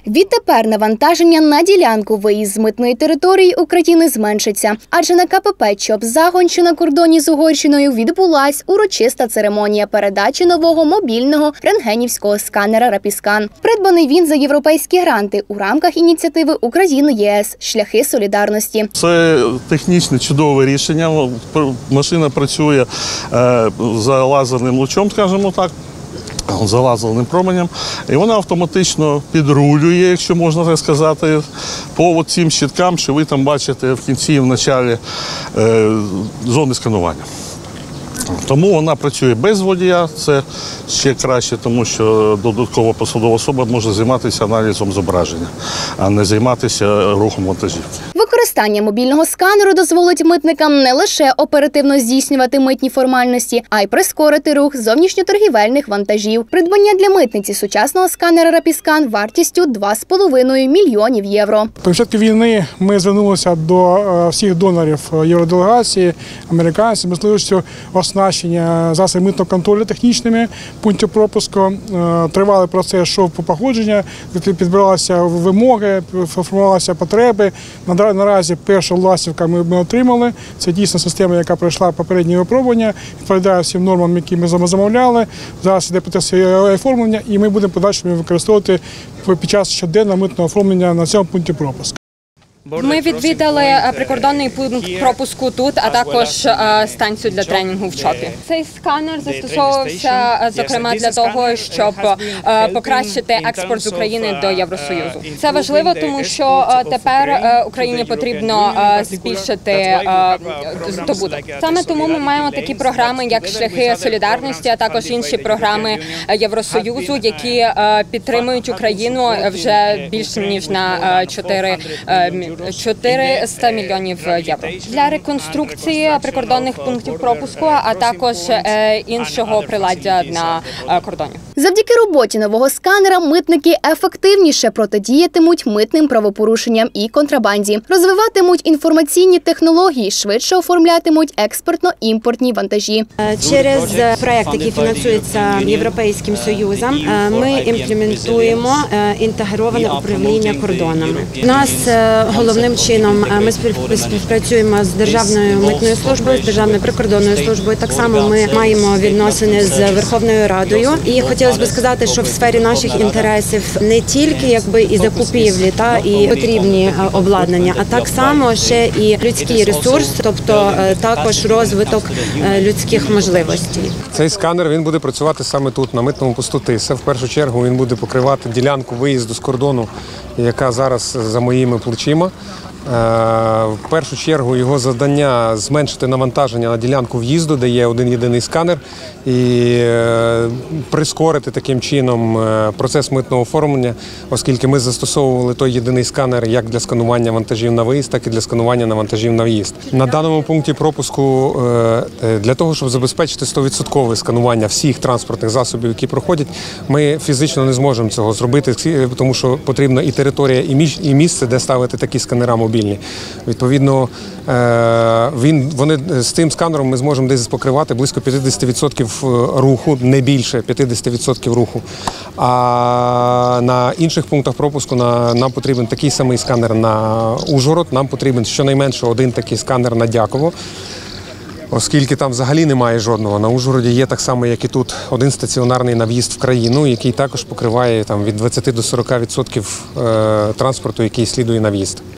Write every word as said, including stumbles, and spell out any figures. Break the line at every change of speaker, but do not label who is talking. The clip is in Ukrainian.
Відтепер навантаження на ділянку виїзд з митної території України зменшиться. Адже на ка пе пе «Чоп-Загон», що на кордоні з Угорщиною, відбулась урочиста церемонія передачі нового мобільного рентгенівського сканера «Рапіскан». Придбаний він за європейські гранти у рамках ініціативи «Україна-ЄС. Шляхи солідарності».
Це технічне чудове рішення. Машина працює за лазерним лучом, скажімо так, за лазерним променем, і вона автоматично підрулює, якщо можна так сказати, по цим щиткам, що ви там бачите в кінці і в началі е, зони сканування. Тому вона працює без водія, це ще краще, тому що додаткова посадова особа може займатися аналізом зображення, а не займатися рухом вантажівки.
Використання мобільного сканеру дозволить митникам не лише оперативно здійснювати митні формальності, а й прискорити рух зовнішньоторгівельних вантажів. Придбання для митниці сучасного сканера «Рапіскан» вартістю два з половиною мільйонів євро.
При початку війни ми звернулися до всіх донорів євроделегації, американців, можливістю оснащення засобів митного контролю технічними пунктів пропуску. Тривалий процес йшов по погодження, підбиралися вимоги, формувалися потреби. Наразі першу ластівку ми отримали. Це дійсно система, яка пройшла попереднє випробування, відповідає всім нормам, які ми замовляли. Зараз йде процес оформлення, і ми будемо подальшому використовувати під час щоденного митного оформлення на цьому пункті пропуску.
Ми відвідали прикордонний пункт пропуску тут, а також станцію для тренінгу в ЧОПі. Цей сканер застосовувався, зокрема, для того, щоб покращити експорт з України до Євросоюзу. Це важливо, тому що тепер Україні потрібно збільшити здобуток. Саме тому ми маємо такі програми, як «Шляхи солідарності», а також інші програми Євросоюзу, які підтримують Україну вже більше ніж на чотириста мільйонів євро. Для реконструкції прикордонних пунктів пропуску, а також іншого приладдя на кордоні.
Завдяки роботі нового сканера митники ефективніше протидіятимуть митним правопорушенням і контрабанді, розвиватимуть інформаційні технології, швидше оформлятимуть експортно-імпортні вантажі.
Через проєкт, який фінансується Європейським Союзом, ми імплементуємо інтегроване управління кордонами. У нас головним чином ми співпрацюємо з Державною митною службою, з Державною прикордонною службою. Так само ми маємо відносини з Верховною Радою. І хотілося б сказати, що в сфері наших інтересів не тільки якби і закупівлі та і потрібні обладнання, а так само ще і людський ресурс, тобто також розвиток людських можливостей.
Цей сканер він буде працювати саме тут, на митному посту Тиса. В першу чергу він буде покривати ділянку виїзду з кордону, яка зараз за моїми плечима. В першу чергу його завдання – зменшити навантаження на ділянку в'їзду, де є один єдиний сканер, і прискорити таким чином процес митного оформлення, оскільки ми застосовували той єдиний сканер як для сканування вантажів на виїзд, так і для сканування вантажів на в'їзд. На даному пункті пропуску для того, щоб забезпечити сто відсотків сканування всіх транспортних засобів, які проходять, ми фізично не зможемо цього зробити, тому що потрібна і територія, і місце, де ставити такі сканери мобільні. Відповідно, він, вони, з цим сканером ми зможемо десь покривати близько п'ятдесят відсотків руху, не більше п'ятдесят відсотків руху. А на інших пунктах пропуску на, нам потрібен такий самий сканер на Ужгород, нам потрібен щонайменше один такий сканер на Дяково, оскільки там взагалі немає жодного. На Ужгороді є так само, як і тут, один стаціонарний на в'їзд в країну, який також покриває там, від двадцяти до сорока відсотків транспорту, який слідує на в'їзд.